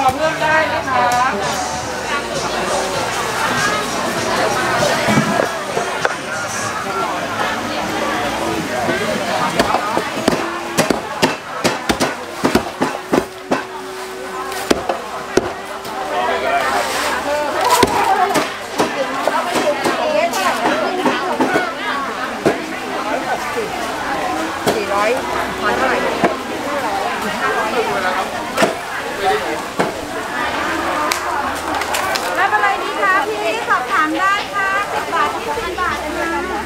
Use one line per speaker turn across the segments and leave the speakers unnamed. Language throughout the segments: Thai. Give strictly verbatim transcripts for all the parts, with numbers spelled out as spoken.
เพิ่มได้นะคะ
สี่ร้อยพอเท่าไหร่รับอะไรดีคะพี่สอบถามได้ค่ะสิบบาทที่สิบบาทนะคะ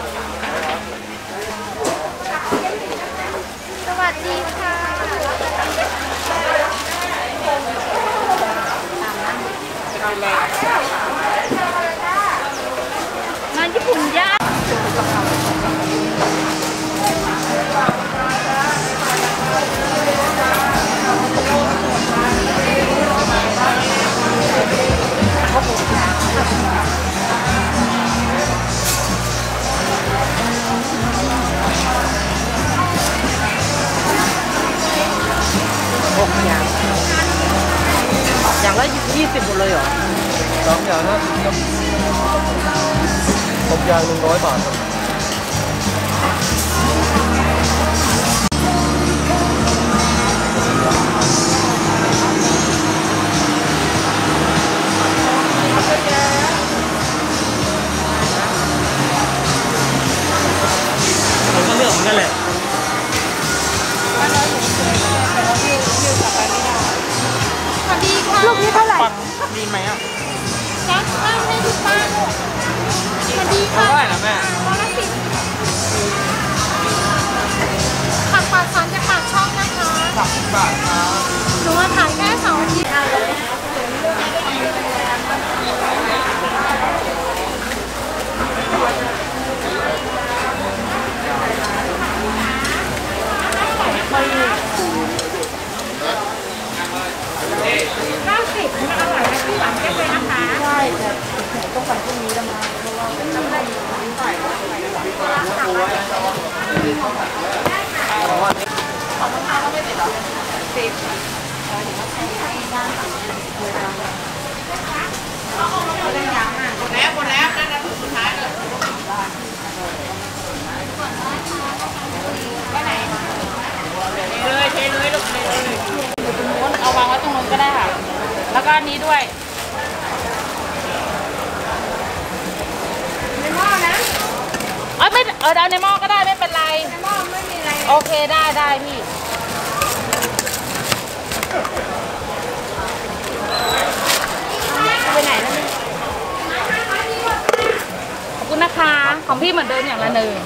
สวัสดีค่ะงานญี่ปุ่นย่างหกอย่างอย่างละยี่สิบหมดเลยเหรอ
สองอย่างนะหกอย่างหนึ่งร้อยบาทผมก็เลือกเหมือนกันแหละ
สวัสดีค่ะลูกนี้เท่าไหร่
ดีไหมอ่ะ
จัดให้ให้ทุกบ้านสวัสดีค่ะ
เท่าไหร่นะแม่
ร้อยละสิบผักปลาสารจากปากช่องนะคะ
สามสิบบาทครับ
หนูมาขายแค่สองอาทิตย์เก้าสิบมันอร่อยนะพี่หวานแค่เลยนะคะใช่แต่ต้องสั่งพรุ่งนี้แล้วมาเพราะว่าน้ำได้ใส่สิบหมดแล้วหมดแล้วนั่นแหละสุดท้ายเลยไปไหนเลยเทเลยลูกเลยเอาวางไว้ตรงนู้นก็ได้ค่ะแล้วก็อันนี้ด้วยในหม้อนะเออไม่เออเอาในหม้อก็ได้ไม่เป็นไรในหม้อไม่มีอะไรโอเคได้ได้พี่ไปไหนแล้วนี่ขอบคุณนะคะของพี่เหมือนเดิมอย่างละหนึ่ง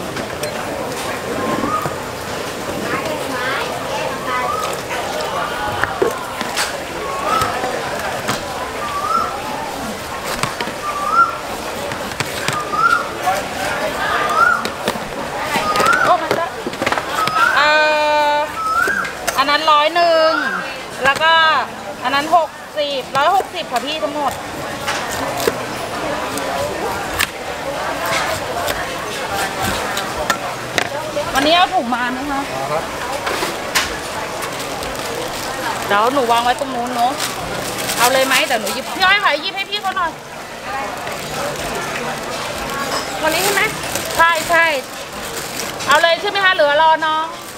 อันนั้นร้อยหนึ่งแล้วก็อันนั้นหกสิบร้อยหกสิบค่ะพี่ทั้งหมดวันนี้เอาถุงมาไหมคะเดี๋ยวหนูวางไว้ตรงนู้นเนาะเอาเลยไหมแต่หนูหยิบพี่อ้อยค่ะหยิบให้พี่เขาหน่อยวันนี้ใช่ไหมใช่ใช่เอาเลยใช่ไหมคะเหลือรอน้อง